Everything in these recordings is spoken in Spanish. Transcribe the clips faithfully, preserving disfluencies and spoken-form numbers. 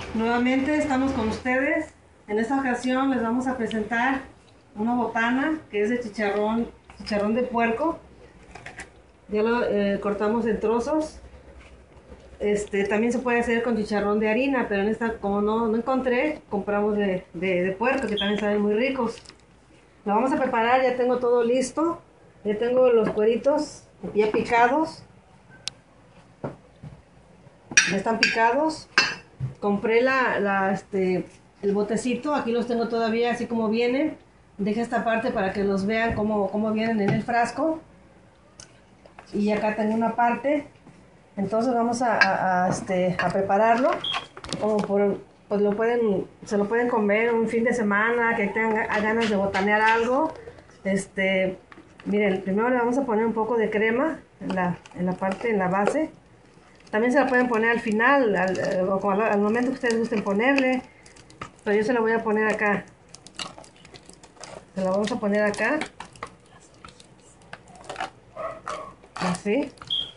Nuevamente estamos con ustedes. En esta ocasión les vamos a presentar una botana que es de chicharrón, chicharrón de puerco. Ya lo eh, cortamos en trozos. Este, también se puede hacer con chicharrón de harina, pero en esta, como no, no encontré, compramos de, de, de puerco, que también saben muy ricos. Lo vamos a preparar, ya tengo todo listo. Ya tengo los cueritos ya picados. Ya están picados. Compré la, la, este, el botecito, aquí los tengo todavía así como vienen. Dejé esta parte para que los vean cómo, cómo vienen en el frasco. Y acá tengo una parte. Entonces vamos a, a, a, este, a prepararlo. Como por, pues lo pueden, se lo pueden comer un fin de semana, que tengan ganas de botanear algo. Este, miren, primero le vamos a poner un poco de crema en la, en la parte, en la base. También se la pueden poner al final, al, o al, al momento que ustedes gusten ponerle. Pero yo se la voy a poner acá. Se la vamos a poner acá. Así.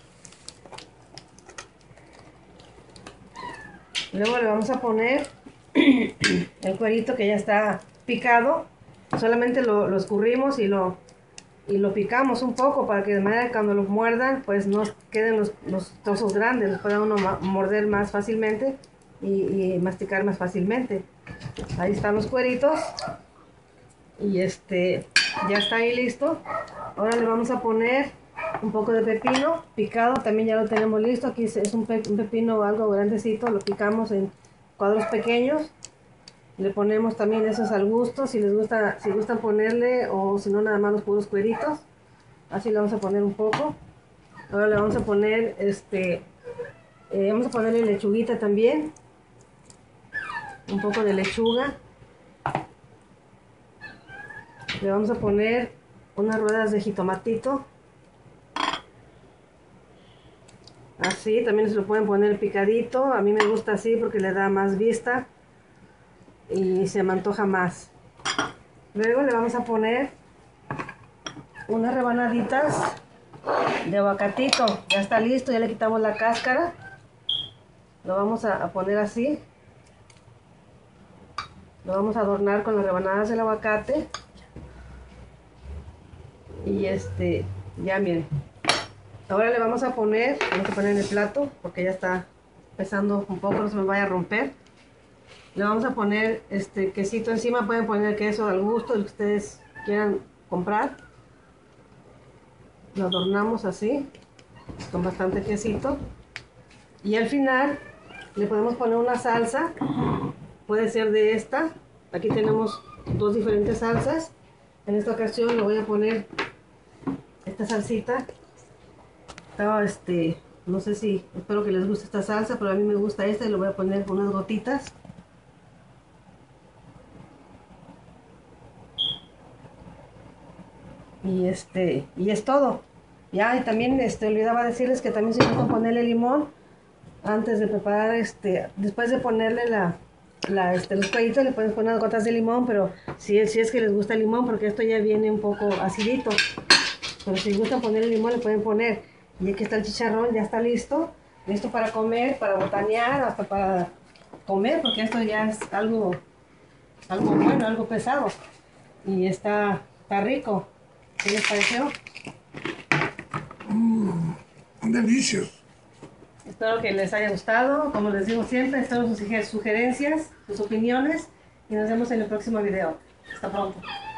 Luego le vamos a poner el cuerito que ya está picado. Solamente lo, lo escurrimos y lo, y lo picamos un poco para que de manera que cuando lo muerdan pues no queden los, los trozos grandes, los pueda uno morder más fácilmente y, y masticar más fácilmente. Ahí están los cueritos y este ya está ahí listo. Ahora le vamos a poner un poco de pepino picado, también ya lo tenemos listo. Aquí es un, pe un pepino algo grandecito, lo picamos en cuadros pequeños. Le ponemos también esos al gusto, si les gusta, si gustan ponerle, o si no nada más los puros cueritos. Así le vamos a poner un poco. Ahora le vamos a poner este eh, vamos a ponerle lechuguita también, un poco de lechuga. Le vamos a poner unas ruedas de jitomatito. Así, también se lo pueden poner picadito. A mí me gusta así porque le da más vista y se me antoja más. Luego le vamos a poner unas rebanaditas de aguacatito. Ya está listo, ya le quitamos la cáscara. Lo vamos a, a poner así. Lo vamos a adornar con las rebanadas del aguacate. Y este, ya miren. Ahora le vamos a poner, vamos a poner en el plato porque ya está pesando un poco, no se me vaya a romper. Le vamos a poner este quesito encima, pueden poner queso al gusto, el que ustedes quieran comprar. Lo adornamos así, con bastante quesito. Y al final le podemos poner una salsa, puede ser de esta. Aquí tenemos dos diferentes salsas. En esta ocasión le voy a poner esta salsita. Este, no sé si, espero que les guste esta salsa, pero a mí me gusta esta y le voy a poner unas gotitas. Y este, y es todo. Ya, y también este, olvidaba decirles que también se puede ponerle limón antes de preparar, este, después de ponerle la, la este, los cueritos, le pueden poner gotas de limón, pero si, si es que les gusta el limón, porque esto ya viene un poco acidito. Pero si les gusta ponerle limón, le pueden poner. Y aquí está el chicharrón, ya está listo. Listo para comer, para botanear, hasta para comer, porque esto ya es algo, algo bueno, algo pesado. Y está, está rico. ¿Qué les pareció? Mmm, delicioso. Espero que les haya gustado. Como les digo siempre, espero sus sugerencias, sus opiniones. Y nos vemos en el próximo video. Hasta pronto.